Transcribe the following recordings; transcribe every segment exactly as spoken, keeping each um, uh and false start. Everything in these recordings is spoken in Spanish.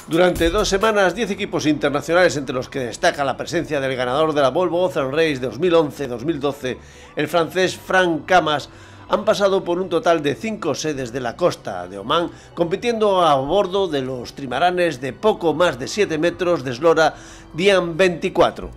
Durante dos semanas, diez equipos internacionales, entre los que destaca la presencia del ganador de la Volvo Ocean Race dos mil once dos mil doce, el francés Franck Camas, han pasado por un total de cinco sedes de la costa de Omán, compitiendo a bordo de los trimaranes de poco más de siete metros de eslora Dian veinticuatro.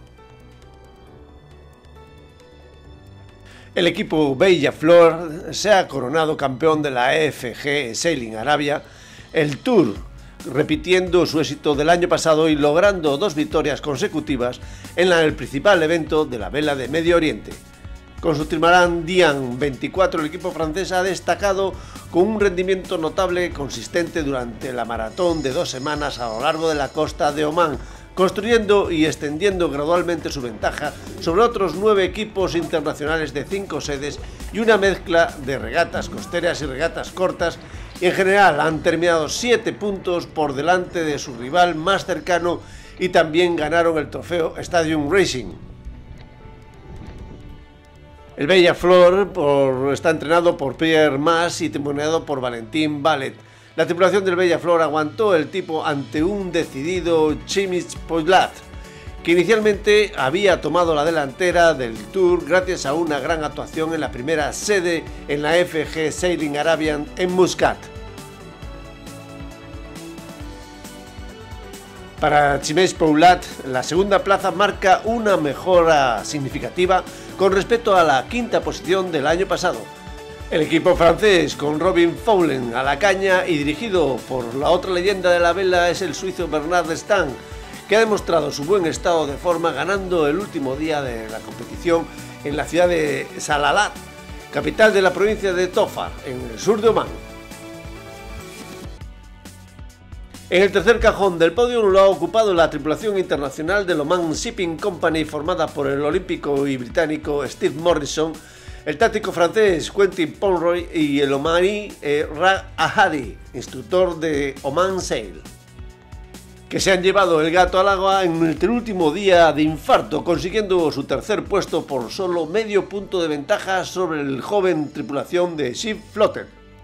El equipo Bella Flor se ha coronado campeón de la E F G Sailing Arabia, el Tour, repitiendo su éxito del año pasado y logrando dos victorias consecutivas en el principal evento de la vela de Medio Oriente. Con su trimarán Dian veinticuatro, el equipo francés ha destacado con un rendimiento notable consistente durante la maratón de dos semanas a lo largo de la costa de Omán, construyendo y extendiendo gradualmente su ventaja sobre otros nueve equipos internacionales de cinco sedes y una mezcla de regatas costeras y regatas cortas, y en general han terminado siete puntos por delante de su rival más cercano y también ganaron el trofeo Stadium Racing. El Bella Flor por, está entrenado por Pierre Mas y timoniado por Valentin Ballet. La tripulación del Bella Flor aguantó el tipo ante un decidido Chimich Poilat, que inicialmente había tomado la delantera del Tour gracias a una gran actuación en la primera sede en la F G Sailing Arabian en Muscat. Para Chimich Poilat, la segunda plaza marca una mejora significativa con respecto a la quinta posición del año pasado. El equipo francés, con Robin Fowlen a la caña y dirigido por la otra leyenda de la vela, es el suizo Bernard Stan, que ha demostrado su buen estado de forma ganando el último día de la competición en la ciudad de Salalat, capital de la provincia de Tofar, en el sur de Omán. En el tercer cajón del podio lo ha ocupado la tripulación internacional del Oman Shipping Company, formada por el olímpico y británico Steve Morrison, el táctico francés Quentin Pomeroy y el omaní eh, Ra Ahadi, instructor de Oman Sail, que se han llevado el gato al agua en el último día de infarto, consiguiendo su tercer puesto por solo medio punto de ventaja sobre el joven tripulación de Ship Flotter.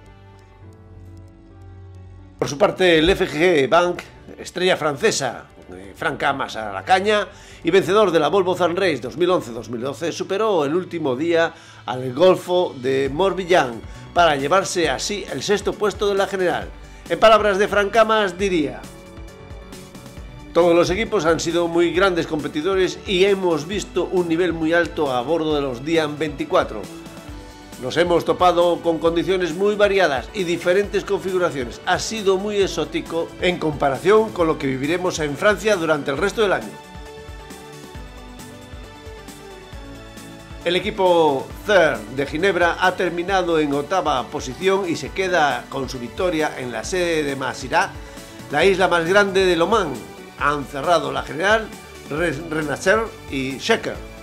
Por su parte, el F G Bank, estrella francesa, Franck Camas a la caña y vencedor de la Volvo Ocean Race dos mil once dos mil doce, superó el último día al Golfo de Morbihan para llevarse así el sexto puesto de la general. En palabras de Franck Camas diría: todos los equipos han sido muy grandes competidores y hemos visto un nivel muy alto a bordo de los Dian veinticuatro. Nos hemos topado con condiciones muy variadas y diferentes configuraciones. Ha sido muy exótico en comparación con lo que viviremos en Francia durante el resto del año. El equipo Third de Ginebra ha terminado en octava posición y se queda con su victoria en la sede de Masirah, la isla más grande del Omán. Han cerrado la general Renacer y Sheker.